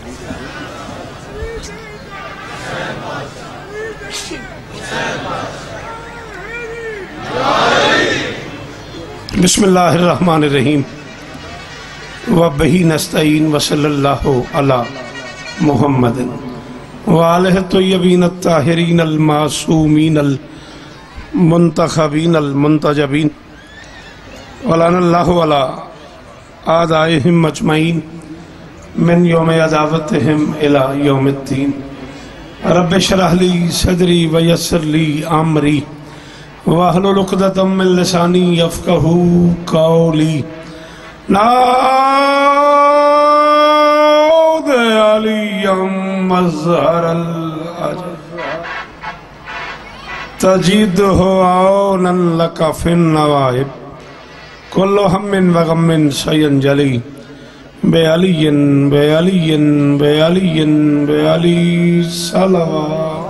बिस्मिल्लाहिर्रहमानिर्रहीम व बिही नस्तईन व सल्लल्लाहु अला मुहम्मद व आलिहि तय्यबीन अत्ताहिरीन अल मासूमीन अल मुंतखबीन अल मुंतजबीन व लअनल्लाहु अला आदाइहिम अजमईन मिन यौम अदावतिहिम इला यौमिद्दीन। रब्बि इश्रह ली सदरी व यस्सिर ली अमरी वहलुल उक़दतम मिन लिसानी यफ़क़हू क़ौली। नाऊद अलियम मज़हरल तजिदहु औनन लका फिन नवाइब कुल्लु हम्मिन व गम्मिन सयंजली बेअलियन बेअलियन बेअलियन बेअली सलवा।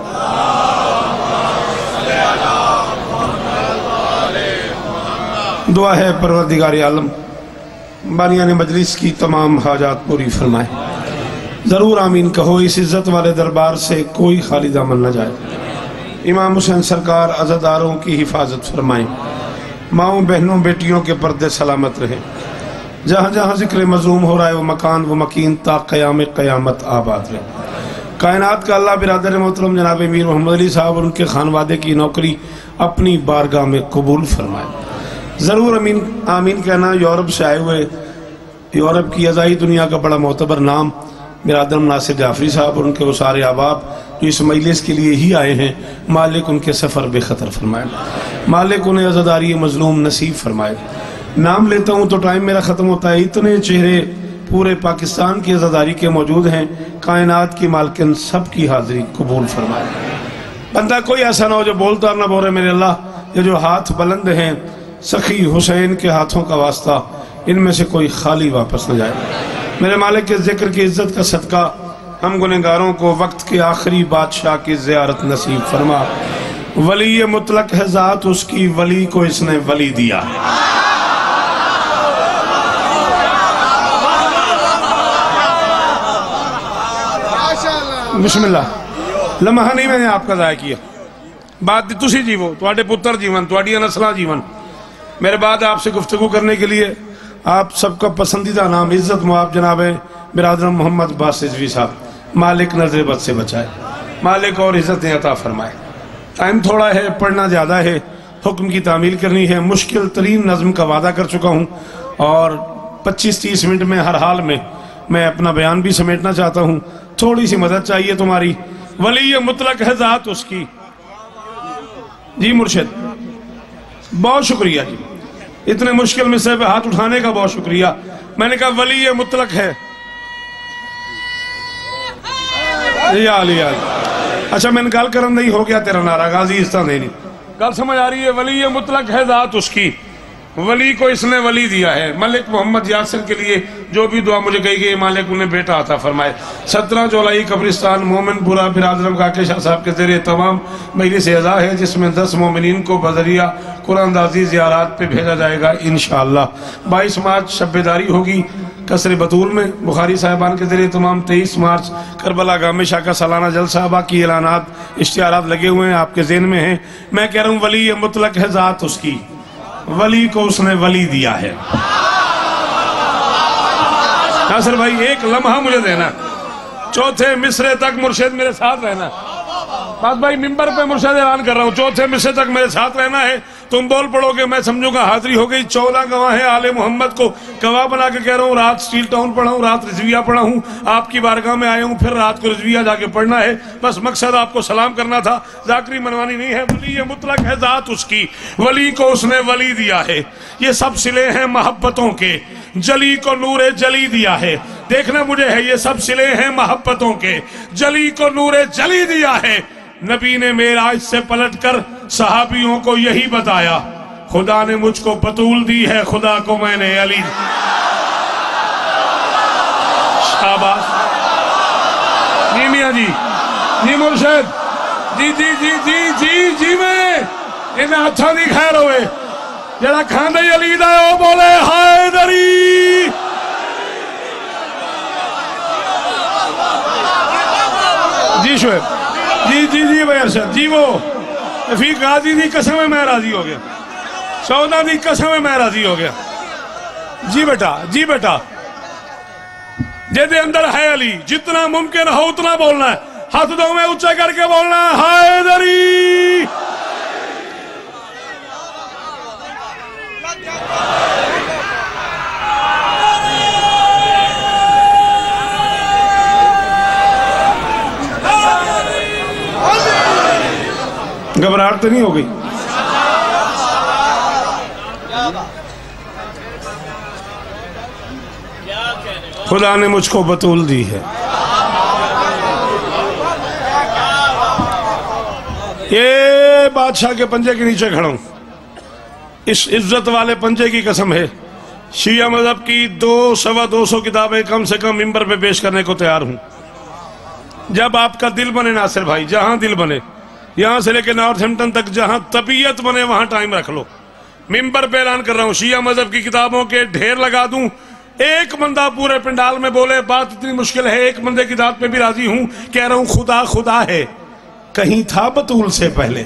दुआ है परवरदिगार आलम बानियाने मजलिस की तमाम हाजात पूरी फरमाए। ज़रूर आमीन कहो। इस इज़्ज़त वाले दरबार से कोई खाली दामन न जाए। इमाम हुसैन सरकार अज़ादारों की हिफाजत फरमाएं। माओं बहनों बेटियों के पर्दे सलामत रहे। जहाँ जहाँ ज़िक्र मज़लूम हो रहा है वो मकान वो मकीन ता क़याम क़यामत आबाद रहे। कायनात का अल्लाह बिरादर मोहतरम जनाब मीर मोहम्मद अली साहब और उनके खानवादे की नौकरी अपनी बारगाह में कबूल फरमाए। ज़रूर अमीन आमीन कहना। यूरोप से आए हुए यूरोप की अज़ाई दुनिया का बड़ा मोतबर नाम बिरादर नासिर जाफरी साहब और उनके वो सारे अहबाब जो इस मजलिस के लिए ही आए हैं, मालिक उनके सफ़र बेखतर फरमाए। मालिक उन्हें अज़ादारी मज़लूम नसीब फरमाए। नाम लेता हूँ तो टाइम मेरा ख़त्म होता है। इतने चेहरे पूरे पाकिस्तान की अज़ादारी के मौजूद हैं। कायनात की मालकिन सब की हाज़िरी कबूल फरमाए। बंदा कोई ऐसा ना हो जो बोलता ना बोले मेरे अल्लाह ये जो हाथ बुलंद हैं सखी हुसैन के हाथों का वास्ता इनमें से कोई खाली वापस न जाए। मेरे मालिक के जिक्र की इज्जत का सदका हम गुनहगारों को वक्त के आखिरी बादशाह की ज़ियारत नसीब फरमा। वली मुतलक है ज़ात उसकी, वली को इसने वली दिया। बिस्मिल्लाह। लम्हा नहीं मैंने आपका ज़ाया किया। बात तुसी जीवो, तुहाडे पुत्र जीवन, तुहाडियां नस्लां जीवन। मेरे बाद आपसे गुफ्तगू करने के लिए आप सबका पसंदीदा नाम इज़्ज़त मुआब जनाब बिरादर मोहम्मद अब्बास रिजवी साहब। मालिक नज़र बद से बचाए, मालिक और इज़्ज़तें अता फरमाए। टाइम थोड़ा है, पढ़ना ज़्यादा है, हुक्म की तामील करनी है। मुश्किल तरीन नज़म का वादा कर चुका हूँ और 25-30 मिनट में हर हाल में मैं अपना बयान भी समेटना चाहता हूँ। थोड़ी सी मदद चाहिए तुम्हारी। वली मुतलक है ज़ात उसकी। जी मुर्शिद बहुत शुक्रिया जी, इतने मुश्किल में से हाथ उठाने का बहुत शुक्रिया। मैंने कहा वली मुतलक है। अच्छा मैंने गल करम नहीं हो गया तेरा नारा गाजी इस तरह नहीं गल समझ आ रही है। वली मुतलक है ज़ात उसकी, वली को इसने वली दिया है। मलिक मोहम्मद यासिर के लिए जो भी दुआ मुझे कही गई मालिक उन्हें बेटा अता फरमाए। 17 जुलाई कब्रिस्तान मोमिनपुरा बिरादरम काके शाह साहब के ज़रिए तमाम मजलिस अज़ा है जिसमें 10 मोमिनीन को बजरिया कुरानदाज़ी ज़ियारात पे भेजा जाएगा इंशाअल्लाह। 22 मार्च शब्बेदारी होगी कसर बतूल में बुखारी साहिबान के ज़रिए तमाम। 23 मार्च करबला गाम शाह का सालाना जलसा। बाकी ऐलानात इश्तिहारात लगे हुए हैं आपके ज़हन में हैं। मैं कह रहा हूँ वली मुतलक है ज़ात उसकी, वली को उसने वली दिया है। नासिर भाई एक लम्हा मुझे देना, चौथे मिसरे तक मुर्शिद मेरे साथ रहना। बस भाई मिंबर पे मुर्शिद ऐलान कर रहा हूँ, चौथे मिसरे तक मेरे साथ रहना है। तुम बोल पड़ोगे मैं समझूंगा हाजिरी हो गई। 14 गवाह है आले मोहम्मद को गवाह बना के कह रहा हूँ। रात स्टील टाउन पढ़ा हूँ, रात रिजविया पढ़ा हूँ, आपकी बारगाह में आया हूँ, फिर रात को रिजविया जाके पढ़ना है। बस मकसद आपको सलाम करना था, जाकरी मनवानी नहीं है। वली मुतलक है ज़ात उसकी, वली को उसने वली दिया है। ये सब सिले हैं मोहब्बतों के, जली को नूरे जली दिया है। देखना मुझे है, ये सब सिले हैं मोहब्बतों के, जली को नूरे जली दिया है। नबी ने मेराज से पलटकर सहाबियों को यही बताया, खुदा ने मुझको बतूल दी है, खुदा को मैंने अली। शाबाश जी मियां जी, जी मुर्शिद जी जी जी जी जी जी मैं इन हाथों की खैर होवे जरा खांदे अली दा ओ बोले हैदरी। جی شعیب جی بھائی ارشد جی، وہ رفیق غازی دی قسم ہے میں راضی ہو گیا، سودا دی قسم ہے میں راضی ہو گیا۔ جی بیٹا جیدے اندر ہے علی، جتنا ممکن ہو اتنا بولنا ہے، ہاتھ دو میں اونچا کر کے بولنا ہے حیدری۔ گھبراہٹ تو نہیں ہو گئی؟ خدا نے مجھ کو بطول دی ہے، یہ بادشاہ کے پنجے کے نیچے کھڑا ہوں، اس عزت والے پنجے کی قسم ہے، شیعہ مذہب کی 200 کتابیں کم سے کم منبر پہ پیش کرنے کو تیار ہوں۔ جب آپ کا دل بنے ناصر بھائی، جہاں دل بنے، یہاں سے لے کے نارتھ ہمپٹن تک جہاں طبیعت بنے وہاں ٹائم رکھ لو، منبر پہ اعلان کر رہا ہوں، شیعہ مذہب کی کتابوں کے ڈھیر لگا دوں، ایک بندہ پورے پنڈال میں بولے، بات اتنی مشکل ہے، ایک بندے کی ذات پہ بھی راضی ہوں، کہہ رہا ہوں خدا ہے، کہیں تھا بطول سے پہلے۔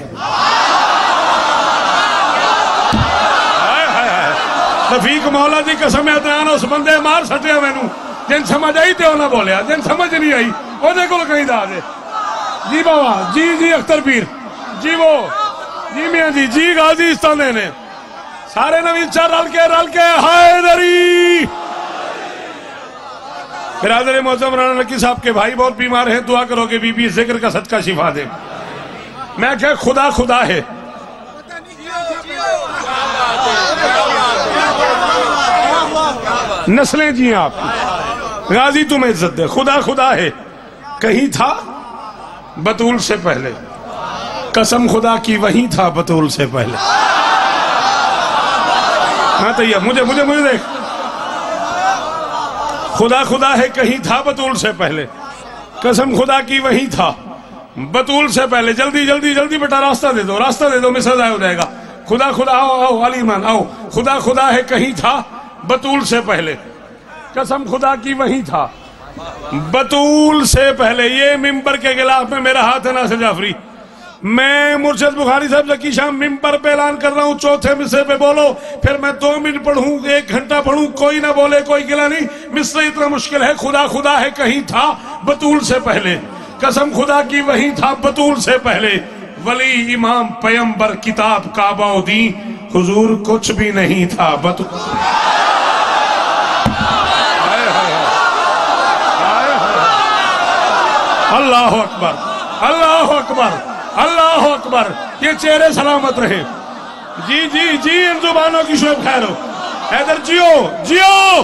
رفیق مولا دی قسم ادنان اس بندے مار سٹیا مینوں، جن سمجھ آئی تے انہاں بولیا، جن سمجھ نہیں آئی وہ دے کول کہیں دا دے۔ جی بابا جی اختر پیر جی، وہ جی میاں جی غازی استانے نے سارے نوین چار رل کے حیدری۔ برادر معظم رانا نقی صاحب کے بھائی بہت بیمار ہیں، دعا کرو کہ بی بی ذکر کا صدقہ شفا دے۔ میں کہ خدا ہے، نسلیں جی آپ غازی تمہیں عزت دے، خدا ہے، کہیں تھا بطول سے پہلے، قسم خدا کی وہیں تھا بطول سے پہلے۔ ہاں تو یہ مجھے دیکھ، خدا ہے، کہیں تھا بطول سے پہلے، قسم خدا کی وہیں تھا بطول سے پہلے۔ جلدی بیٹا راستہ دے دو، مصر ضائع ہو جائے گا۔ خدا آؤ علی ایمان آؤ، خدا ہے، کہیں تھا بطول سے پہلے، قسم خدا کی وہیں تھا بطول سے پہلے۔ یہ ممبر کے خلاف میں میرا ہاتھ ہے ناصر جعفری، میں مرشد بخاری صاحب زکی شام ممبر پہ اعلان کر رہا ہوں، چوتھے مصرے پہ بولو، پھر میں 2 منٹ پڑھوں، 1 گھنٹہ پڑھوں، کوئی نہ بولے، کوئی گلا نہیں، مصرے اتنا مشکل ہے۔ خدا ہے، کہیں تھا بطول سے پہلے، قسم خدا کی وہیں تھا بطول سے پہلے۔ ولی امام پیمبر کتاب کعبہ و دین، حضور کچھ بھی نہیں تھا بطول۔ اللہ اکبر، اللہ اکبر، اللہ اکبر، یہ چہرے سلامت رہے۔ جی ان زبانوں کی شعب خیر ہو، حیدر جیو۔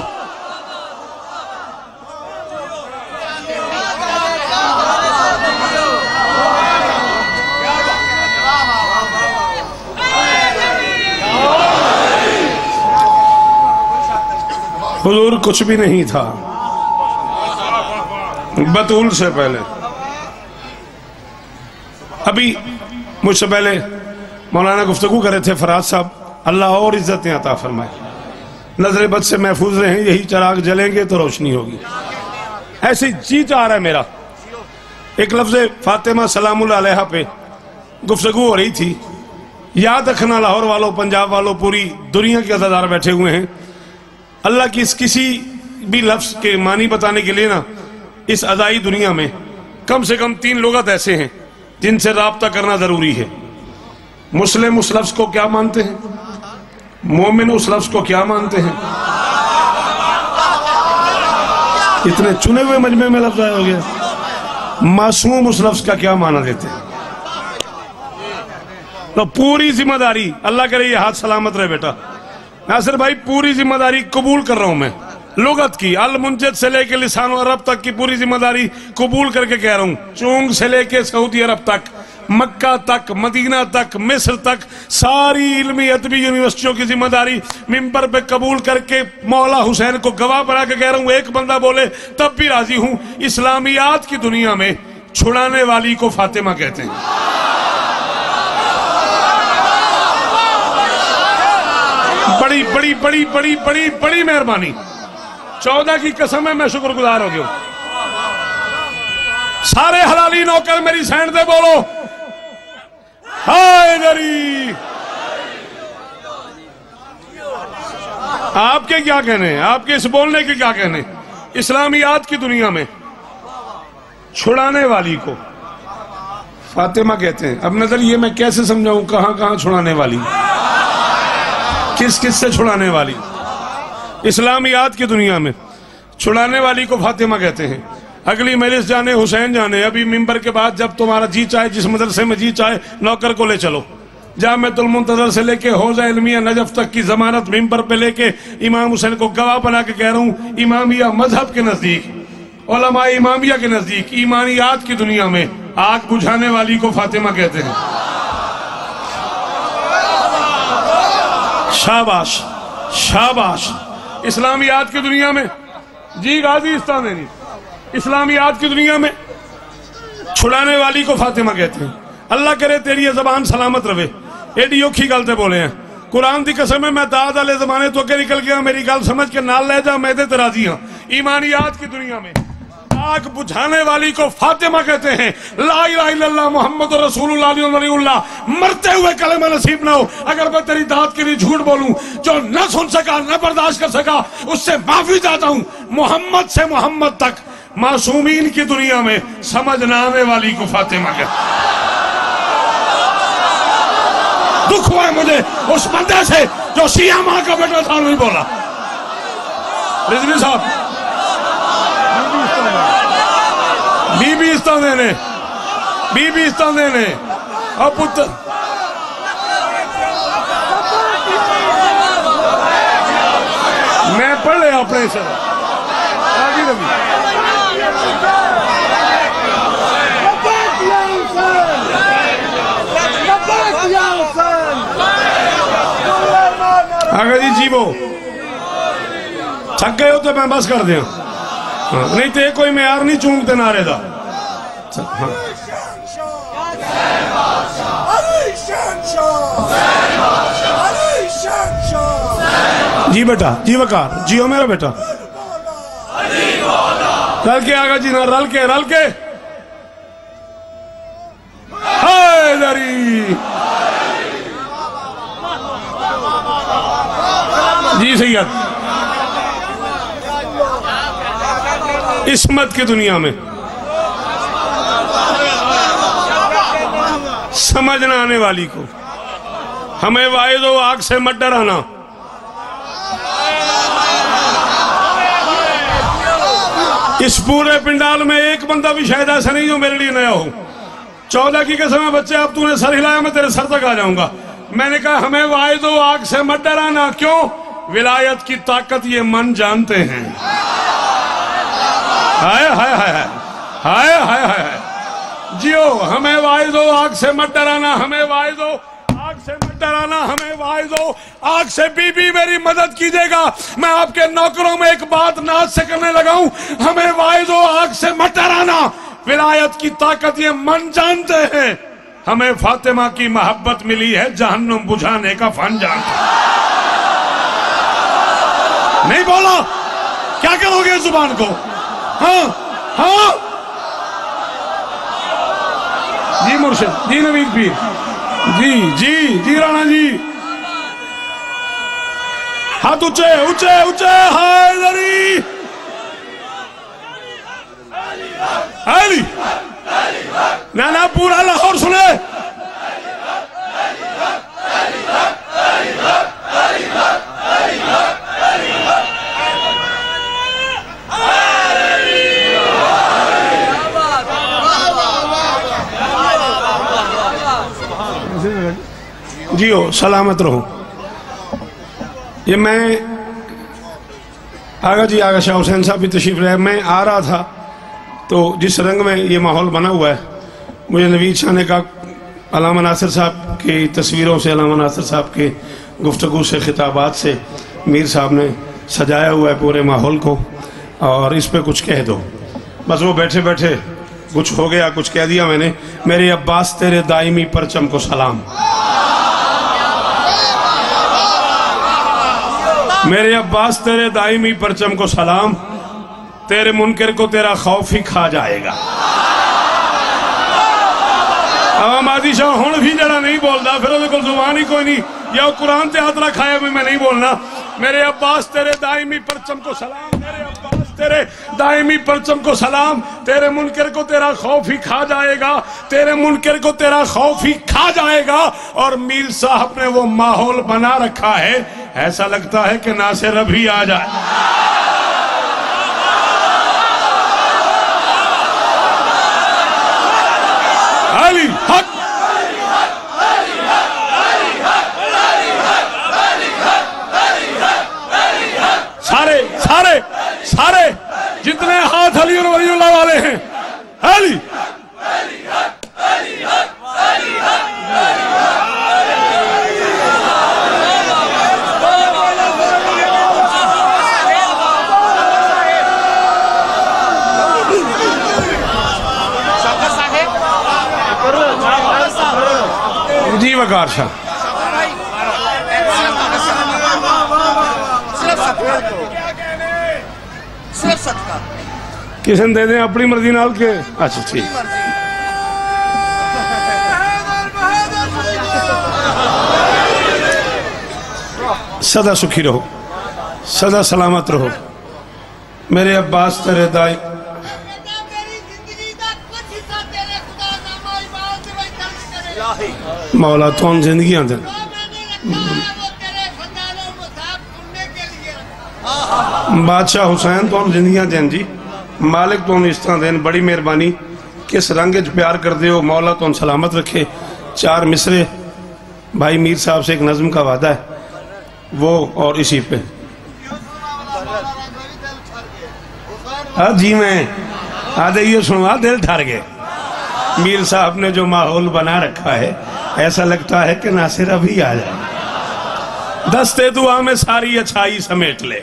حضور کچھ بھی نہیں تھا بطول سے پہلے۔ ابھی مجھ سے پہلے مولانا گفتگو کر رہے تھے فراز صاحب، اللہ اور عزتیں عطا فرمائے، نظر بد سے محفوظ رہیں، یہی چراغ جلیں گے تو روشنی ہوگی۔ ایسی جی چاہ رہا ہے میرا، ایک لفظ فاطمہ سلام اللہ علیہا پہ گفتگو ہو رہی تھی، یاد رکھنا لاہور والوں، پنجاب والوں، پوری دنیا کے عزادار بیٹھے ہوئے ہیں، اللہ کی اس کسی بھی لفظ کے معنی بتانے کے لیے نا، اس ادائی دنیا میں کم سے کم 3 لغت ایسے ہیں جن سے رابطہ کرنا ضروری ہے۔ مسلم اس لفظ کو کیا مانتے ہیں، مومن اس لفظ کو کیا مانتے ہیں، اتنے چنے ہوئے مجمع میں لفظ آیا ہو گیا، معصوم اس لفظ کا کیا معنی دیتے ہیں۔ تو پوری ذمہ داری، اللہ کرے یہ ہاتھ سلامت رہے بیٹا ناصر بھائی، پوری ذمہ داری قبول کر رہا ہوں میں، لغت کی المنجد سے لے کے لسان عرب تک کی پوری ذمہ داری قبول کر کے کہہ رہا ہوں، چونگ سے لے کے سعودی عرب تک، مکہ تک، مدینہ تک، مصر تک، ساری علمی ادبی یونیورسٹیوں کی ذمہ داری ممبر پہ قبول کر کے مولا حسین کو گواہ بنا کے کہہ رہا ہوں، ایک بندہ بولے تب بھی راضی ہوں۔ اسلامیات کی دنیا میں چھڑانے والی کو فاطمہ کہتے ہیں۔ بڑی مہربانی، 14 کی قسم ہے، میں شکر گزار ہو گیا ہوں، سارے حلالی نوکر میری سینڈ دے بولو حیدری. آپ کے کیا کہنے ہیں؟ آپ کے اس بولنے کے کیا کہنے ہیں؟ اسلامیات کی دنیا میں چھڑانے والی کو فاطمہ کہتے ہیں. اب نظر یہ میں کیسے سمجھاؤں کہاں کہاں چھڑانے والی، کس کس سے چھڑانے والی؟ اسلامیات کی دنیا میں چھڑانے والی کو فاطمہ کہتے ہیں. اگلی مجلس جانے حسین جانے، ابھی ممبر کے بعد جب تمہارا جی چاہے جس مدرسے میں جی چاہے نوکر کو لے چلو. جامعۃ المنتظر سے لے کے حوزہ علمیہ نجف تک کی ضمانت ممبر پہ لے کے امام حسین کو گواہ بنا کے کہہ رہا ہوں، امامیہ مذہب کے نزدیک، علماء امامیہ کے نزدیک، ایمانیات کی دنیا میں آگ بجھانے والی کو فاطمہ کہتے ہیں. شاباش شاباش. اسلامیات کی دنیا میں جی غازی استانینی، اسلامیات کی دنیا میں چھڑانے والی کو فاطمہ کہتے ہیں. اللہ کرے تیری یہ زبان سلامت رہے. ایڈی اوکھی گل تے بولے ہیں. قرآن دی قسم ہے میں داد والے زمانے تو کے نکل گیا، میری گل سمجھ کے نال لے جا، میں دے تے راضی ہوں. ایمانیات کی دنیا میں آگ بجھانے والی کو فاطمہ کہتے ہیں. لا الہ الا اللہ محمد رسول اللہ علیہ ولی اللہ. مرتے ہوئے کلمہ نصیب نہ ہو. اگر میں تیری داد کے لیے جھوٹ بولوں، جو نہ سن سکا نہ برداشت کر سکا، اس سے معافی چاہتا ہوں. محمد سے محمد تک معصومین کی دنیا میں سمجھ نہ آنے والی کو فاطمہ کہتے ہیں. دکھ ہوا ہے مجھے اس بندے سے جو شیعہ ماں کا بیٹا تھا نہیں بولا. رضوی صاحب بی بی استاندینے، بی بی استاندینے اور پتر میں پڑھ لے اپنے سے آگی ربی. آگا جی جیبو تھک گئے ہو تو میں بس کر دیا، نہیں تے کوئی معیار نہیں چونکتے نعرے دا. جی بیٹا جی وقار جی ہو میرا بیٹا. رل کے آگا جی نا، رل کے حیدری. جی سید عصمت کی دنیا میں سمجھ نہ آنے والی کو ہمیں واعظ و آگ سے مت ڈرانا. اس پورے پنڈال میں ایک بندہ بھی شاید ایسا نہیں جو میرے لیے نیا ہو. 14 کی قسم ہے بچے اب تو نے سر ہلایا میں تیرے سر تک آ جاؤں گا. میں نے کہا ہمیں واعظ و آگ سے مت ڈرانا. کیوں؟ ولایت کی طاقت یہ من جانتے ہیں. ہائے ہائے ہائے ہائے ہائے ہائے. جیو ہمیں واعظ و آگ سے مت ڈرانا، ہمیں واعظ و آگ سے مت ڈرانا، ہمیں واعظ و آگ سے. بی بی میری مدد کیجئے گا، میں آپ کے نوکروں میں ایک بات ناز سے کرنے لگا ہوں. ہمیں واعظ و آگ سے مت ڈرانا، ولایت کی طاقت یہ من جانتے ہیں. ہمیں فاطمہ کی محبت ملی ہے، جہنم بجھانے کا فن جانتے ہیں. نہیں بولا کیا کرو گے زبان کو؟ ہاں ہاں جی مرشد جی نوید پیر جی جی جی رانا جی. ہاتھ اونچے اونچے اونچے. حیدری علی نا پورا لاہور سنے. جی ہو سلامت رہو. یہ میں آگا جی آگا شاہ حسین صاحب بھی تشریف لائے. میں آ رہا تھا تو جس رنگ میں یہ ماحول بنا ہوا ہے، مجھے نوید شاہ نے کہا علامہ ناصر صاحب کی تصویروں سے، علامہ ناصر صاحب کے گفتگو سے، خطابات سے میر صاحب نے سجایا ہوا ہے پورے ماحول کو، اور اس پہ کچھ کہہ دو. بس وہ بیٹھے بیٹھے کچھ ہو گیا، کچھ کہہ دیا میں نے. میرے عباس تیرے دائمی پرچم کو سلام. میرے عباس تیرے دائمی پرچم کو سلام. تیرے منکر کو تیرا خوف ہی کھا جائے گا. عوام آدھی شاہ ہون بھی جڑا نہیں بولدا پھر وہ زبان ہی کوئی نہیں یا قرآن تے ہاتھ رکھا ہے میں نہیں بولنا. میرے عباس تیرے دائمی پرچم کو سلام، میرے عباس تیرے دائمی پرچم کو سلام. تیرے منکر کو تیرا خوف ہی کھا جائے گا، تیرے منکر کو تیرا خوف ہی کھا جائے گا. اور میر صاحب نے وہ ماحول بنا رکھا ہے، ایسا لگتا ہے کہ ناصر ابھی آ جائے. علی حق سارے سارے سارے جتنے ہاتھ علی اور ولی اللہ والے ہیں علی جی وقار شاہ کسن دے دیں اپنی مرضی نال کے اچھا ٹھیک سدا سکھی رہو سدا سلامت رہو میرے عباس تیرے دائی مولا تون زندگیاں دن بادشاہ حسین تون زندگیاں دن جی مالک تون اس طرح دن بڑی مہربانی کس رنگ پیار کر دے ہو مولا تون سلامت رکھے. 4 مصرے بھائی میر صاحب سے ایک نظم کا وعدہ ہے وہ اور اسی پہ جی میں آدھے یہ سنوا دل ٹھار گئے. میر صاحب نے جو ماحول بنا رکھا ہے ایسا لگتا ہے کہ ناصر ابھی آ جائے. دستے دعا میں ساری اچھائی سمیٹ لے.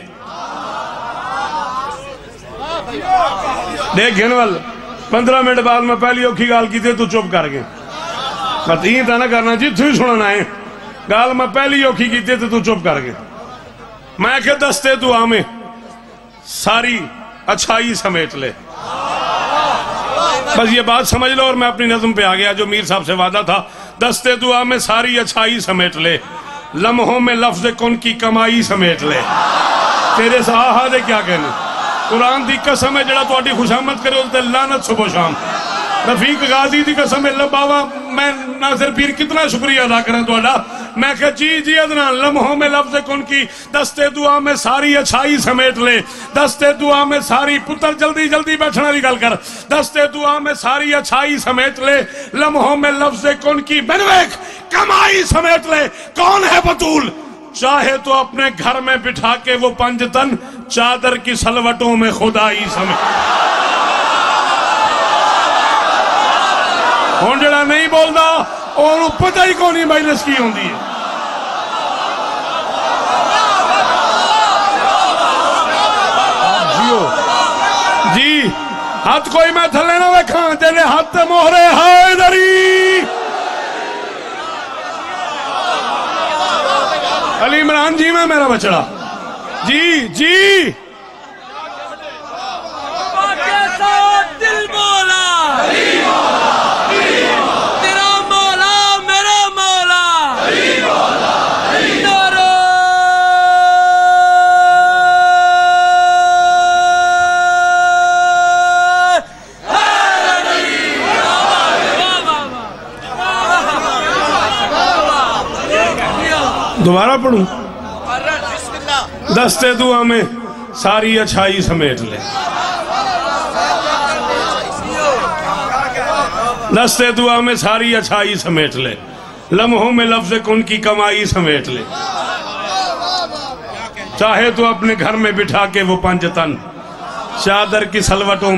دیکھ گھنوال 15 منٹ بعد میں پہلی اوکھی گال کی تھے تو چپ کر گئے. یہ تھا نہ کرنا جی تھی سننا ہے گال میں پہلی اوکھی کی تھے تو چپ کر گئے. میں کہ دستے دعا میں ساری اچھائی سمیٹ لے. بس یہ بات سمجھ لو اور میں اپنی نظم پہ آ گیا جو میر صاحب سے وعدہ تھا. دستے دعا میں ساری اچھائی سمیٹ لے لمحوں میں لفظ کن کی کمائی سمیٹ لے. تیرے ساہا دے کیا کہنے قرآن دی قسم ہے جڑا تو آٹی خوشامت کرے ہوتے لانت صبح شام. رفیق غازی دی قسم ہے لباوا میں ناصر پیر کتنا شکریہ ادا کریں تو آڈا. میں کہ جی ادنان لمحوں میں لفظ کن کی دستے دعا میں ساری اچھائی سمیٹ لے. دستے دعا میں ساری پتر جلدی جلدی بیٹھنا دی گل کر. دستے دعا میں ساری اچھائی سمیٹ لے لمحوں میں لفظ کن کی بنویک کمائی سمیٹ لے. کون ہے بطول چاہے تو اپنے گھر میں بٹھا کے وہ 5 تن چادر کی سلوٹوں میں خدائی سمیٹ. ہون جڑا نہیں بولدا اور پتہ ہی کونی مجلس کی ہوندی ہے. جی ہاتھ کوئی میں تھلے نہ رکھاں تیرے ہاتھ مہرے حیدری. علی عمران جی میں میرا بچڑا جی جی دوبارہ پڑھوں دستے دعا میں ساری اچھائی سمیٹ لے. دستے دعا میں ساری اچھائی سمیٹ لے لمحوں میں لفظ کن کی کمائی سمیٹ لے. چاہے تو اپنے گھر میں بٹھا کے وہ 5 تن چادر کی سلوٹوں.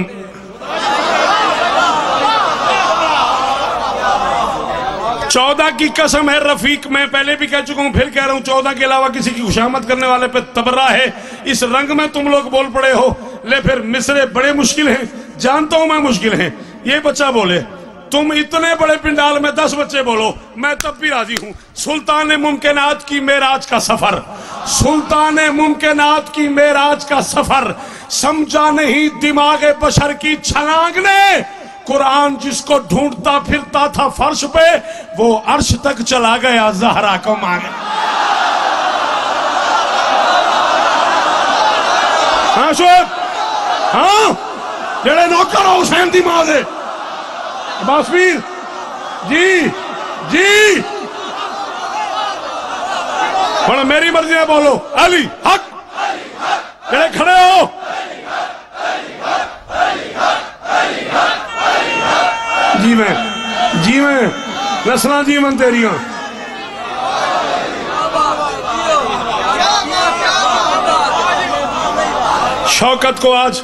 14 کی قسم ہے رفیق میں پہلے بھی کہہ چکا ہوں پھر کہہ رہا ہوں 14 کے علاوہ کسی کی خوشامت کرنے والے پہ تبرہ ہے. اس رنگ میں تم لوگ بول پڑے ہو لے پھر مصرے بڑے مشکل ہیں جانتا ہوں میں مشکل ہیں. یہ بچہ بولے تم اتنے بڑے پنڈال میں 10 بچے بولو میں تب بھی راضی ہوں. سلطان ممکنات کی معراج کا سفر سلطان ممکنات کی معراج کا سفر سمجھا نہیں دماغ بشر کی چھلانگ نے قرآن جس کو ڈھونڈتا پھرتا تھا فرش پہ وہ عرش تک چلا گیا زہرا کو مانگے. ہاں شعیب، ہاں جڑے نوکر ہو حسین دی ماں دے عباس پیر جی جی بڑا میری مرضی ہے بولو علی حق. جڑے کھڑے ہو جی میں نسلاں جی من تیریاں. شوکت کو آج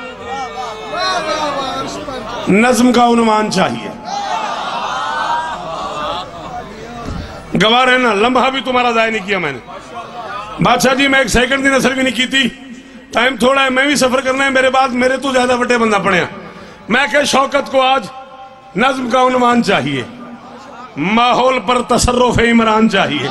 نظم کا عنوان چاہیے. گوار ہے نا، لمحہ بھی تمہارا ضائع نہیں کیا میں نے. بادشاہ جی میں ایک سیکنڈ دی نظر بھی نہیں کی تھی، ٹائم تھوڑا ہے، میں بھی سفر کرنا ہے، میرے بعد میرے تو زیادہ بڑے بندہ پڑے ہیں. میں کہ شوکت کو آج نظم کا عنوان چاہیے، ماحول پر تصرف عمران چاہیے.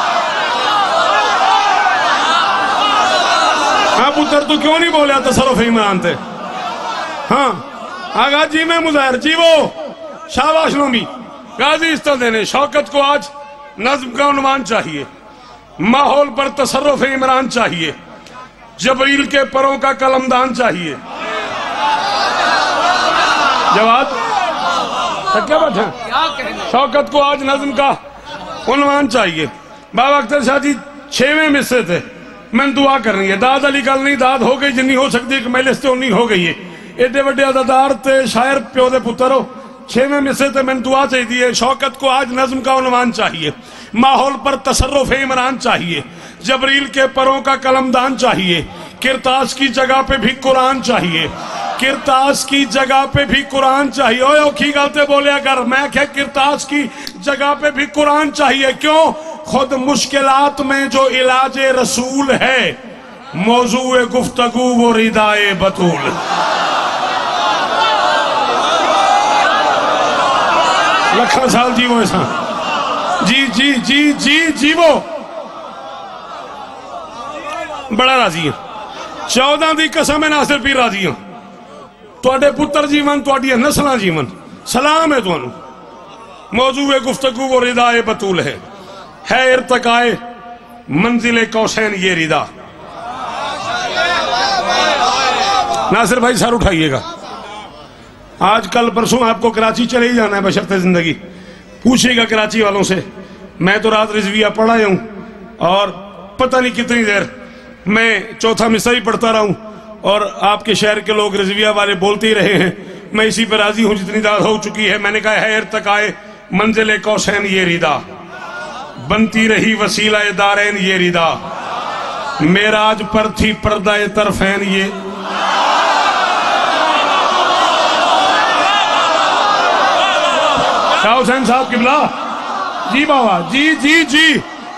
ہاں پتر تو کیوں نہیں بولیا تصرف عمران تے؟ ہاں آگا جی میں مظاہر جی وہ شاباش نومی غازی اس طرح دینے. شوکت کو آج نظم کا عنوان چاہیے، ماحول پر تصرف عمران چاہیے، جبریل کے پروں کا قلمدان چاہیے. جواد کیا بات ہے؟ شوکت کو آج نظم کا عنوان چاہیے. بابا اختر شاہ جی 6ویں مصرے تھے، میں دعا کرنی ہے. داد علی گل نہیں، داد ہو گئی جنی ہو سکتی کہ میلے سے انہی ہو گئی ہے. ایڈے وڈے عددار تے شاعر پیو دے پتر ہو، 6ویں مصرے تے میں دعا چاہیے. شوکت کو آج نظم کا عنوان چاہیے، ماحول پر تصرف عمران چاہیے، جبریل کے پروں کا قلمدان چاہیے، کرتاس کی جگہ پہ بھی قرآن چاہیے، کرتاس کی جگہ پہ بھی قرآن چاہیے. اوے اوکھی گلتے بولے اگر میں کہ کرتاس کی جگہ پہ بھی قرآن چاہیے. کیوں؟ خود مشکلات میں جو علاج رسول ہے موضوع گفتگو و ردائے بطول. لکھا سال جی وہ ایسا جی جی جی جی جی وہ بڑا راضی ہیں. 14 دی قسم ہے ناصر پیر راضی ہیں. توڑے پتر جیون توڑی نسلہ جیون سلام ہے توانو. موضوع گفتگو و ردائے بطول ہے ارتقائے منزل کوسین یہ ردا. ناصر بھائی سر اٹھائیے گا. آج کل پرسوں آپ کو کراچی چلے ہی جانا ہے بشرط زندگی. پوچھئے گا کراچی والوں سے. میں تو رات رضویہ پڑھا ہوں اور پتہ نہیں کتنی دیر میں چوتھا مصرع ہی پڑھتا رہا ہوں اور آپ کے شہر کے لوگ رضویہ والے بولتے ہی رہے ہیں. میں اسی پر راضی ہوں جتنی دار ہو چکی ہے. میں نے کہا ہے ارتقائے منزل کوسین یہ ردا، بنتی رہی وسیلہ دارین یہ ردا، معراج پر تھی پردہ طرفین یہ. شاہ حسین صاحب قبلہ جی بابا جی جی جی.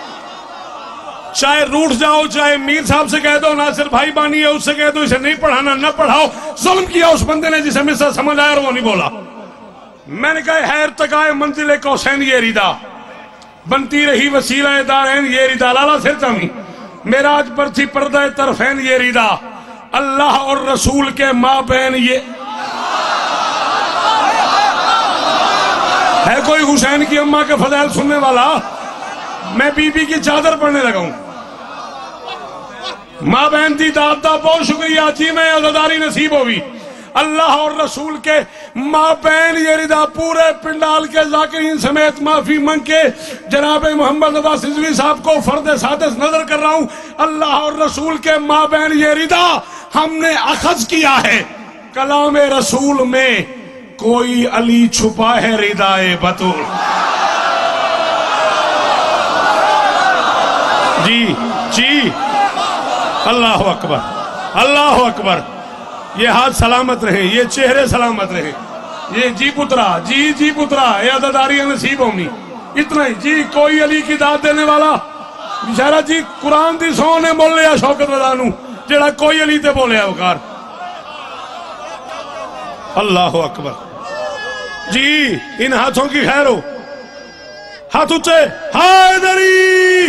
چاہے روٹ جاؤ، چاہے میر صاحب سے کہہ دو ناصر بھائی بانی ہے اس سے کہہ دو اسے نہیں پڑھانا نہ پڑھاؤ. ظلم کیا اس بندے نے جسے مصرع سمجھ آیا اور وہ نہیں بولا. میں نے کہا ہے ارتقائے منزل کوسین یہ ردا، بنتی رہی وسیلہ دارین یہ ردا. لالا سر چاہمی معراج پر تھی پردہ طرفین یہ ردا، اللہ اور رسول کے مابین یہ. ہے کوئی حسین کی اماں کے فضائل سننے والا؟ میں بی بی کی چادر پڑھنے لگا ہوں. ماں بہن دی دادا بہت شکریہ جی میں عزاداری نصیب ہوئی. اللہ اور رسول کے ماں بہن یہ ردا. پورے پنڈال کے ذاکرین سمیت معافی منگ کے جناب محمد عباس رضوی صاحب کو فرد سادس نظر کر رہا ہوں. اللہ اور رسول کے ماں بہن یہ ردا ہم نے اخذ کیا ہے کلام رسول میں، کوئی علی چھپا ہے ردائے بطول. جی جی اللہ اکبر اللہ اکبر. یہ ہاتھ سلامت رہے، یہ چہرے سلامت رہے. یہ جی پترا جی جی پترا یہ عدداریاں نصیب ہونی. اتنا ہی جی. کوئی علی کی داد دینے والا بشارہ جی قرآن دی سو نے بول لیا شوکت رضانو جڑا کوئی علی تے بولے اوکار. اللہ اکبر. جی ان ہاتھوں کی خیر ہو. ہاتھ اچھے حیدری.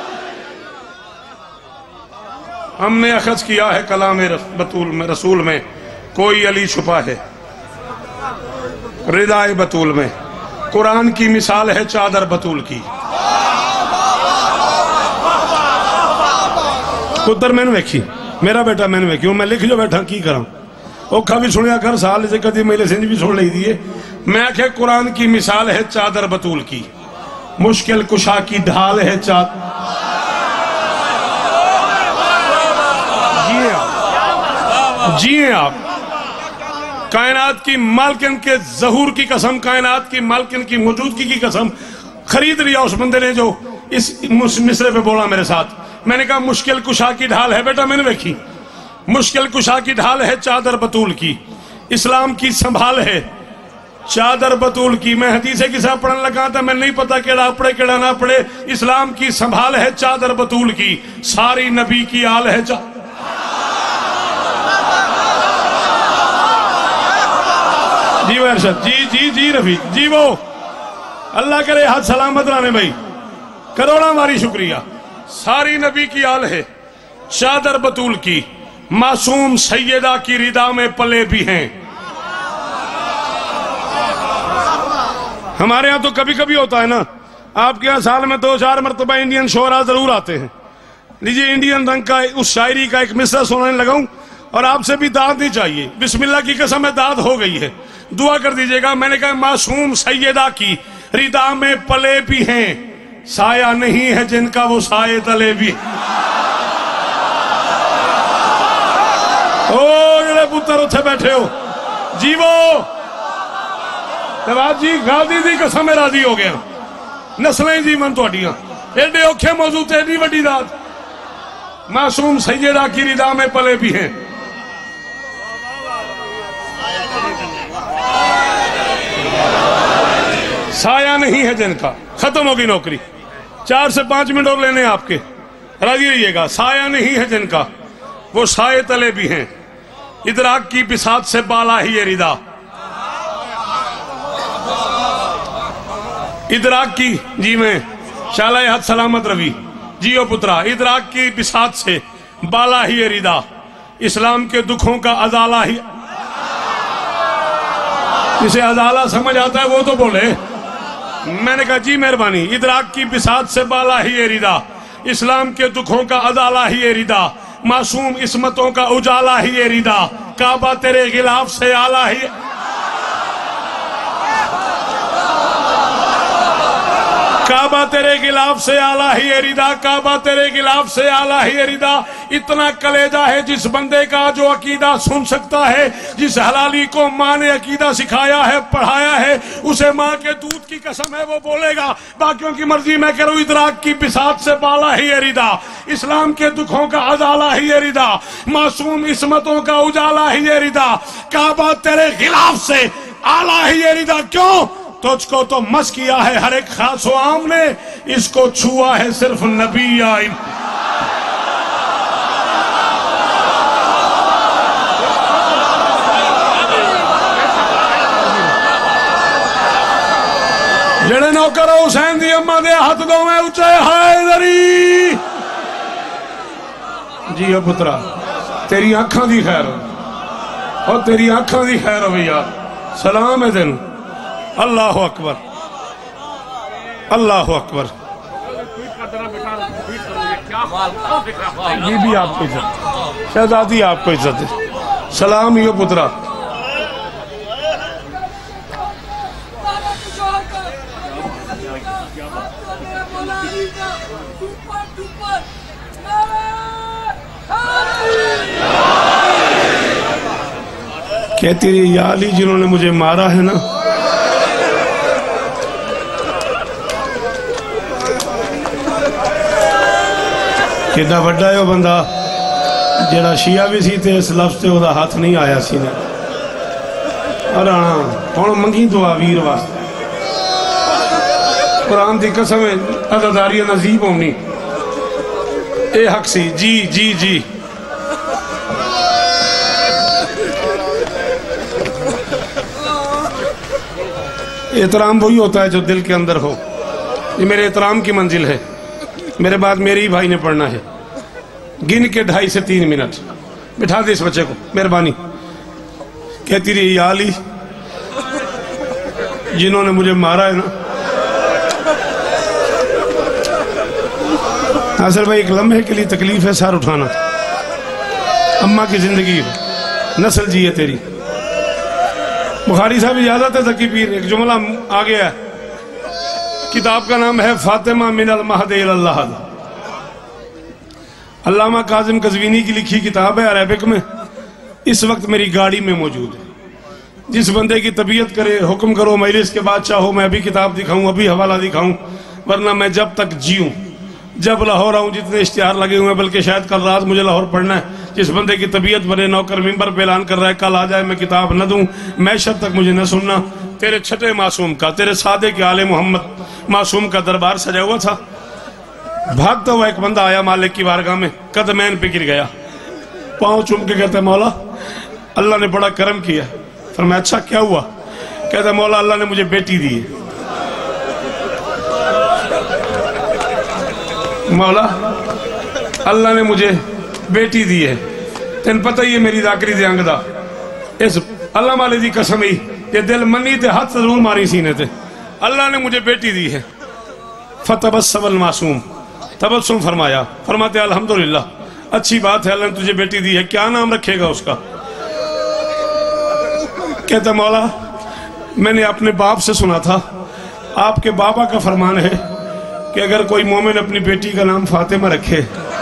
ہم نے اخذ کیا ہے کلام بطول میں رسول میں، کوئی علی چھپا ہے. ردائے بطول میں قرآن کی مثال ہے چادر بطول کی. پتر میں نے ویکھی میرا بیٹا میں نے ویکھی میں لکھ جو بیٹھا کی کروں اوکھا بھی سنیا کر سال سے کدی میلے سنج بھی سن لئی دیئے. میں کہ قرآن کی مثال ہے چادر بطول کی مشکل کشا کی ڈھال ہے چادر. جیئے آپ کائنات کی مالکن کے ظہور کی قسم کائنات کی مالکن کی موجودگی کی قسم خرید لیا اس بندے نے جو اس مصرے پہ بولا میرے ساتھ. میں نے کہا مشکل کشا کی ڈھال ہے بیٹا میں نے ویکھی مشکل کشا کی ڈھال ہے چادر بطول کی اسلام کی سنبھال ہے چادر بطول کی. میں حدیث کسا پڑھن لگا تھا میں نہیں پتا کیڑا پڑھے کیڑا نہ پڑھے. اسلام کی سنبھال ہے چادر بطول کی ساری نبی کی آل ہے جی وہ ارشد جی رفیق جی وہ اللہ کرے ہاتھ سلامت رہنے بھائی کروڑا ماری شکریہ. ساری نبی کی آل ہے چادر بطول کی معصوم سیدہ کی ردا میں پلے بھی ہیں. ہمارے ہاں تو کبھی کبھی ہوتا ہے نا آپ کے ہاں سال میں 2-4 مرتبہ انڈین شعراء ضرور آتے ہیں. لیجئے انڈین رنگ کا اس شاعری کا ایک مصرع سنانے لگاؤں اور آپ سے بھی داد نہیں چاہیے. بسم اللہ کی قسم ہے داد ہو گئی ہے دعا کر دیجئے گا. میں نے کہا معصوم سیدہ کی ردا میں پلے بھی ہیں سایہ نہیں ہے جن کا وہ سائے تلے بھی. او جڑے پتر اتھے بیٹھے ہو جی وہ تباد جی غازی دی قسم راضی ہو گیا نسلیں جیون تو اڈیاں ایڈے اوکھے موضوع تے ایڈی وڈی داد. معصوم سیدہ کی ردا میں پلے بھی ہیں سایہ نہیں ہے جن کا. ختم ہوگی نوکری 4 سے 5 منٹ اور لینے آپ کے راضی رہیے گا. سایہ نہیں ہے جن کا وہ سائے تلے بھی ہیں ادراک کی بساط سے بالا ہی ردا. ادراک کی جی میں شالہ حد سلامت روی جیو پترا ادراک کی بساط سے بالا ہی ردا اسلام کے دکھوں کا ازالہ ہی. جسے ازالہ سمجھ آتا ہے وہ تو بولے. میں نے کہا جی مہربانی ادراک کی بساط سے بالا ہی ردا اسلام کے دکھوں کا ازالہ ہی ردا معصوم عصمتوں کا اجالا ہی ردا کعبہ تیرے غلاف سے آلہ ہی. کعبہ تیرے غلاف سے آلہ ہی ردا کعبہ تیرے غلاف سے آلہ ہی ردا. اتنا کلیجہ ہے جس بندے کا جو عقیدہ سن سکتا ہے جس حلالی کو ماں نے عقیدہ سکھایا ہے پڑھایا ہے اسے ماں کے دودھ کی قسم ہے وہ بولے گا. باقیوں کی مرضی میں کروں. ادراک کی بساط سے بالا ہی ردا اسلام کے دکھوں کا ازالہ ہی ردا معصوم عصمتوں کا اجالا ہی ردا کعبہ تیرے غلاف سے آلہ ہی ردا. کیوں تجھ کو تو مس کیا ہے ہر ایک خاص و عام نے اس کو چھوا ہے صرف نبی یا جڑے نوکر حسین دی اماں دے ہاتھ دو میں اچھے حیدری جی او پترا تیری آنکھاں دی خیر ہو اور تیری آنکھاں دی خیر ہو یار. سلام ہے تینوں. اللہ اکبر اللہ اکبر. یہ بھی آپ کو عزت شہزادی آپ کو عزت ہے. سلام ہی پترا. کہتی رہی یا علی جنہوں نے مجھے مارا ہے نا کدھا بڑھا ہے وہ بندہ جڑا شیعہ بھی سی تے اس لفظ تے وہ دا ہاتھ نہیں آیا سی نے اور ہاں منگی دعا ویر واسطے قرآن دی قسم ہے عزاداری نصیب ہونی اے حق سی. جی جی جی احترام وہی ہوتا ہے جو دل کے اندر ہو. یہ میرے احترام کی منزل ہے. میرے بعد میرے ہی بھائی نے پڑھنا ہے. گن کے 2.5 سے 3 منٹ بٹھا دے اس بچے کو مہربانی. کہتی رہی یا علی جنہوں نے مجھے مارا ہے نا. ناصر بھائی ایک لمحے کے لیے تکلیف ہے سار اٹھانا. اماں کی زندگی نسل جی ہے تیری. بخاری صاحب اجازت ہے تقی پیر ایک جملہ آ گیا ہے. کتاب کا نام ہے فاطمہ من المہد الی اللحد. علامہ کاظم قزوینی کی لکھی کتاب ہے عربک میں. اس وقت میری گاڑی میں موجود ہے. جس بندے کی طبیعت کرے حکم کرو مجلس کے بعد چاہو میں ابھی کتاب دکھاؤں ابھی حوالہ دکھاؤں. ورنہ میں جب تک جیوں جب لاہور آؤں جتنے اشتہار لگے ہوئے ہیں بلکہ شاید کل رات مجھے لاہور پڑھنا ہے. جس بندے کی طبیعت بنے نوکر ممبر پہ اعلان کر رہا ہے کل آ جائے میں کتاب نہ دوں. محشر تک مجھے نہ سننا. تیرے چھٹے معصوم کا تیرے سادے کے آل محمد معصوم کا دربار سجا ہوا تھا. بھاگتا ہوا ایک بندہ آیا مالک کی بارگاہ میں قدمین پہ گر گیا. پاؤں چوم کے کہتا ہے مولا اللہ نے بڑا کرم کیا. فرمایا اچھا کیا ہوا؟ کہتا ہے مولا اللہ نے مجھے بیٹی دی ہے. مولا اللہ نے مجھے بیٹی دی ہے. تین پتہ ہی ہے میری ذاکری دے انگ دا اس اللہ والے دی قسم ہی یہ دل منی تے ہاتھ ضرور ماری سینے تے. اللہ نے مجھے بیٹی دی ہے. فتبسم المعصوم تبسم فرمایا. فرماتے الحمدللہ اچھی بات ہے اللہ نے تجھے بیٹی دی ہے. کیا نام رکھے گا اس کا؟ کہتا مولا میں نے اپنے باپ سے سنا تھا آپ کے بابا کا فرمان ہے کہ اگر کوئی مومن اپنی بیٹی کا نام فاطمہ رکھے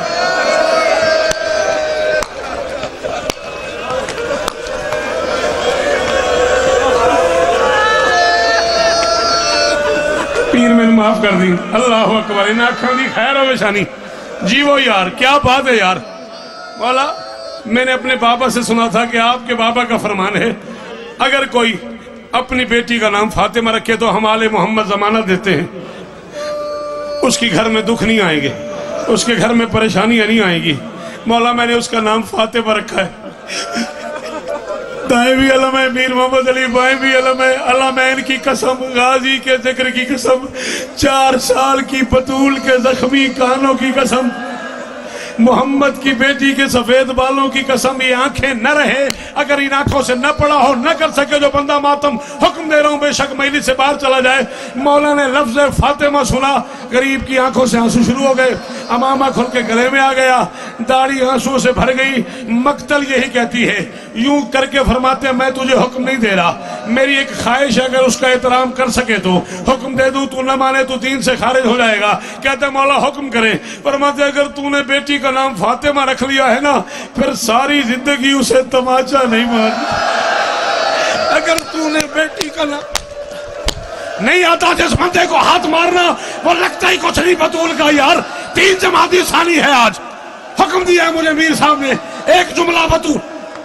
پیر میں نے معاف کر دی. اللہ اکبر انہیں اکھاں دی خیر ہو بشانی جی وہ یار کیا بات ہے یار. مولا میں نے اپنے بابا سے سنا تھا کہ آپ کے بابا کا فرمان ہے اگر کوئی اپنی بیٹی کا نام فاطمہ رکھے تو ہم آل محمد ضمانت دیتے ہیں اس کی گھر میں دکھ نہیں آئیں گے اس کے گھر میں پریشانیاں نہیں آئیں گی. مولا میں نے اس کا نام فاطمہ رکھا ہے. دائیں بھی علم ہے میر محمد علی بائیں بھی علم ہے. علامین کی قسم غازی کے ذکر کی قسم 4 سال کی بطول کے زخمی کانوں کی قسم محمد کی بیٹی کے سفید بالوں کی قسم یہ آنکھیں نہ رہے اگر ان آنکھوں سے نہ پڑا ہو نہ کر سکے جو بندہ ماتم حکم دے رہا ہوں بے شک مجلس سے باہر چلا جائے. مولا نے لفظ فاطمہ سنا غریب کی آنکھوں سے آنسو شروع ہو گئے. امامہ کھل کے گلے میں آ گیا. داڑھی آنسو سے بھر گئی. مقتل یہی کہتی ہے یوں کر کے فرماتے ہیں میں تجھے حکم نہیں دے رہا میری ایک خواہش ہے اگر اس کا احترام کر سکے تو حکم دے دوں تو نہ مانے تو دین سے خارج ہو جائے گا. کہتے مولا حکم کرے. فرماتے اگر تو نے بیٹی کا نام فاطمہ رکھ لیا ہے نا پھر ساری زندگی اسے تماچا نہیں مارنا. اگر تو نے بیٹی کا نام نہیں آتا جس بندے کو ہاتھ مارنا وہ لگتا ہی کچھ نہیں بطول کا یار. 3 جماعتی ثانی ہے آج حکم دیا ہے مجھے میر صاحب نے ایک جملہ بطول.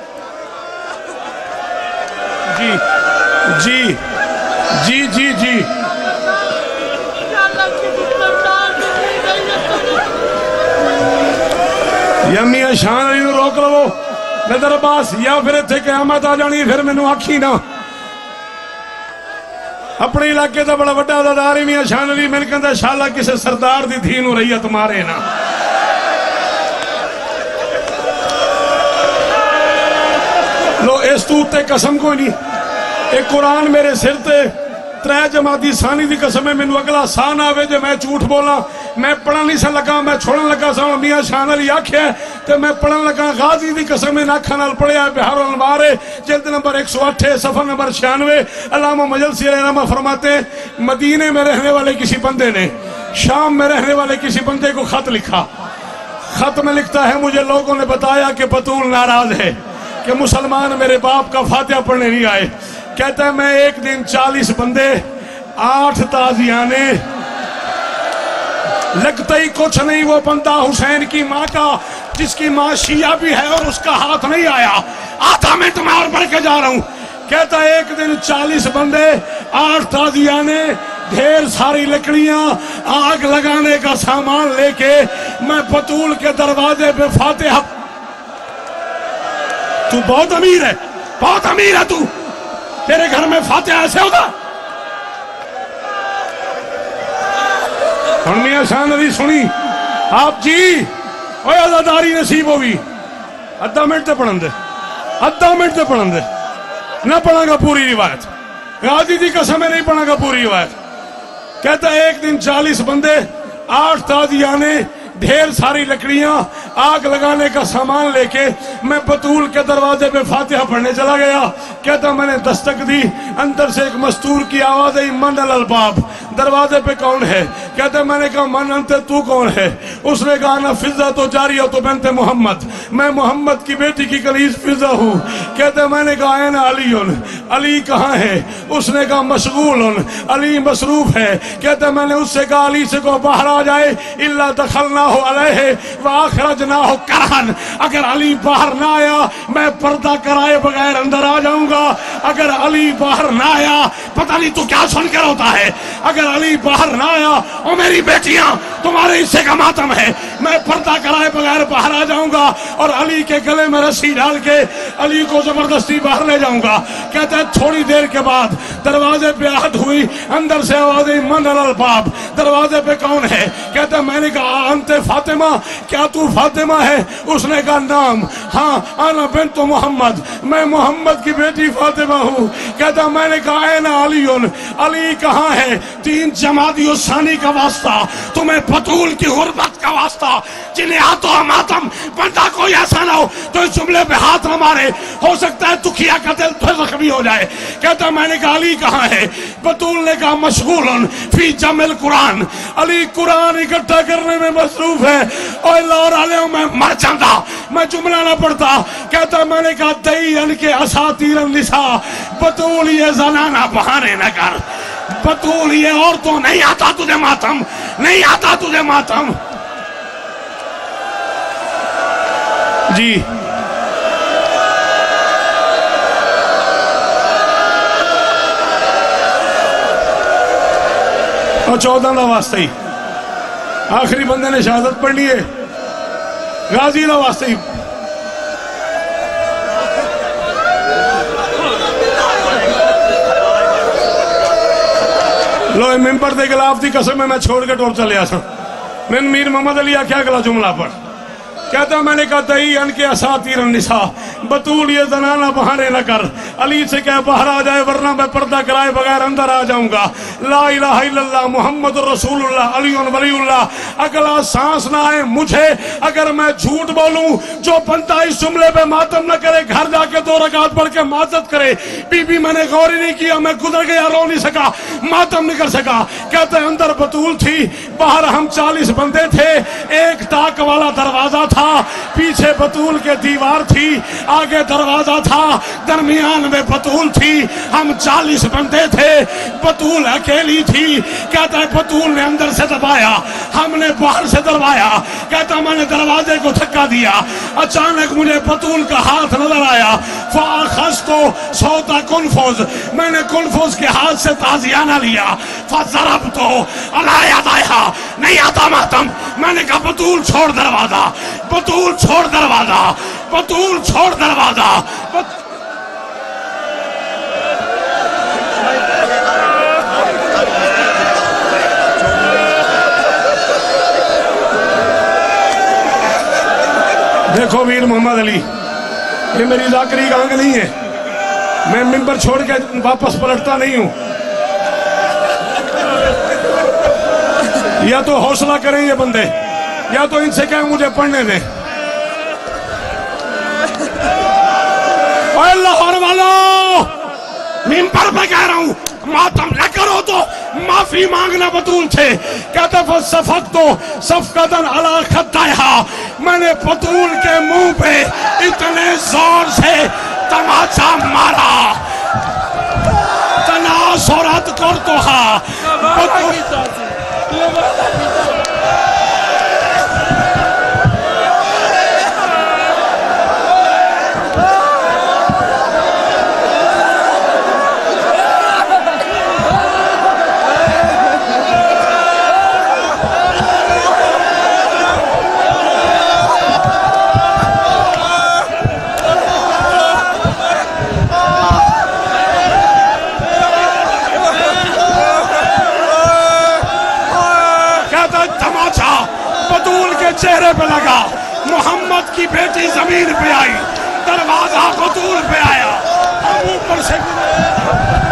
جی جی جی جی جی یا میاں شان علی نو روک لو نظر عباس یا پھر اتھے قیامت آ جانی پھر میں نو آکھی نا. اپنے علاقے دا بڑا وڈا عزادار میاں شان علی میں نے کہتا شالا کسے سردار دی دھی نو رئیت مارے نا. لو اس تو تے قسم کوئی نہیں. ایک قرآن میرے سر تے 3 جماعتی ثانی دی قسم ہے مینوں اگلا سان آوے جے میں جھوٹ بولا میں پڑھن نہیں سا لگا میں چھوڑن لگا سا میاں شان علی آکھیا ہے تے میں پڑھن لگا غازی دی قسم ہے ناکھاں نال پڑھیا ہے بہار الانوار جلد نمبر 108 صفحہ نمبر 96. علامہ مجلسی علیہ رحمہ فرماتے ہیں مدینے میں رہنے والے کسی بندے نے شام میں رہنے والے کسی بندے کو خط لکھا. خط میں لکھتا ہے مجھے لوگوں نے بتایا کہ بطول ناراض ہے کہ مسلمان میرے باپ کا فاتحہ پڑھنے نہیں آئے. کہتا ہے میں ایک دن 40 بندے 8 تازیانے لگتا ہی کچھ نہیں وہ بندہ حسین کی ماں کا جس کی ماں شیعہ بھی ہے اور اس کا ہاتھ نہیں آیا آدھا منٹ میں اور بڑھ کے جا رہا ہوں. کہتا ہے ایک دن 40 بندے 8 تازیانے ڈھیر ساری لکڑیاں آگ لگانے کا سامان لے کے میں بطول کے دروازے پہ فاتحہ. تو بہت امیر ہے بہت امیر ہے تو تیرے گھر میں فاتحہ ایسے ہوگا. اور میاں شان علی سنی آپ جی اوہ عزاداری نصیب ہوگی آدھا منٹ تے پڑھن دے آدھا منٹ تے پڑھن دے نہ پڑھا گا پوری روایت गाजी जी कसम नहीं पढ़ागा पूरी बात। कहता है एक दिन 40 बंदे, 8 ताजियाने, ढेर सारी लकड़ियां, आग लगाने का सामान लेके मैं बतूल के दरवाजे पे फातिहा पढ़ने चला गया। कहता मैंने दस्तक दी, अंदर से एक मस्तूर की आवाज आई, मन अल बाब, दरवाजे पे कौन है? कहता मैंने कहा मन अंत, तू कौन है? उसने कहा ना फिजा तो जारी हो तो बनते मोहम्मद, मैं मोहम्मद की बेटी की कलीज फिजा हूँ। कहता मैंने कहा है ना अली, अली कहाँ है? उसने कहा मशगूल, अली मसरूफ है। कहता मैंने उससे कहा अली से को बाहर आ जाए, इल्ला दखलना हो अलैहि व अखरजना हो करहन, अगर अली बाहर ना आया मैं पर्दा कराए बगैर अंदर आ जाऊंगा। अगर अली बाहर ना आया, पता नहीं तू क्या सुनकर होता है, अगर अली बाहर ना आया और मेरी बेटियां तुम्हारे हिस्से का मातम है, मैं पर्दा कराए बगैर बाहर आ जाऊंगा और अली के गले में रस्सी डाल के अली को जबरदस्ती बाहर ले जाऊंगा। कहता है थोड़ी देर के बाद दरवाजे पे आहट हुई, अंदर से आवाज आई मन अल बाब, दरवाजे पे कौन है? कहता मैंने कहा अंते फातिमा, क्या तू फातिमा है? उसने कहा नाम, हाँ आना बिन्त मोहम्मद, मैं मोहम्मद की बेटी फातिमा हूँ। कहता मैंने कहा है ना अली, अली कहाँ है? 3 जमादियों सानी का वास्ता, तुम्हें बतूल की गुर्बत का वास्ता, जिन्हें हाथों मातम बंदा कोई ऐसा ना हो तो इस जुमले पे हाथ न मारे, हो सकता है दुखिया का दिल फिर जख्मी हो जाए। कहता मैंने कहा अली कहाँ है? बतूल ने कहा मशगूलन फी जमिल कुरान, अली कुरान इकट्ठा करने में मसरूफ है। और लाहौर आले मैं मर जाता, मैं जुमला ना पढ़ता। कहता मैंने कहा दई अन के असातीर निसा, बतूल ये जनाना बहाने न कर, बतूल ये और तो नहीं आता तुझे मातम, नहीं आता तुझे मातम। जी और 14 का वास्ता ही आखिरी बंदे ने शहादत पढ़ ली है, गाजी का वास्ता ही। लो मिंबर के खिलाफ की कसम है, मैं छोड़ के टोर चलिया था। मैंने मीर मोहम्मद अली क्या गला जुमला पढ़। कहता मैंने कहा दई अन के असातीर निसा, बतूल ये जनाना बहाने न कर, अली से कह बाहर आ जाए वरना मैं पर्दा कराए बगैर अंदर आ जाऊंगा। ला इलाहा इल्लल्लाह मुहम्मद रसूलुल्लाह अली वलीउल्लाह। अगला सांस ना आए मुझे अगर मैं झूठ बोलूं, जो बंदा इस जुमले पे मातम न करे घर जाके 2 रकात पढ़ के माजत करे। बीबी मैंने गौर ही नहीं किया, मैं गुजर गया, रो नहीं सका, मातम नहीं कर सका। कहते अंदर बतूल थी, बाहर हम 40 बंदे थे, एक ताक वाला दरवाजा था, पीछे बतूल के दीवार थी, आगे दरवाजा था, दरमियान में बतूल थी, हम 40 बंदे थे, बतूल अकेली थी। कहता है बतूल ने अंदर से दबाया, हमने बाहर से दबाया। कहता मैंने दरवाजे को धक्का दिया, अचानक मुझे बतूल का हाथ नजर आया। फाखस तो सौता कुनफुज, मैंने कुनफुज के हाथ से ताजियाना लिया। फजरब तो अलाया दाया, नहीं आता मातम। मैंने कहा बतूल छोड़ दरवाजा, बतूल छोड़ दरवाजा, बतूल छोड़ दरवाजा। देखो मीर मोहम्मद अली, ये मेरी जाकरी गांग नहीं है, मैं मिंबर छोड़ के वापस पलटता नहीं हूं। या तो हौसला करें ये बंदे, या तो इनसे कहें मुझे पढ़ने दें। ओए लाहौर वालों, मिंबर पे कह रहा हूं, मातम न करो तो माफी मांगना बतूल से। कहता फसफक तो सफकदन अला खद्दाया, मैंने बतूल के मुंह पे इतने जोर से तमाचा मारा, तनासुरत कर तो चेहरे पे लगा। मोहम्मद की बेटी जमीन पे आई, दरवाजा बतूल पे आया, हम ऊपर से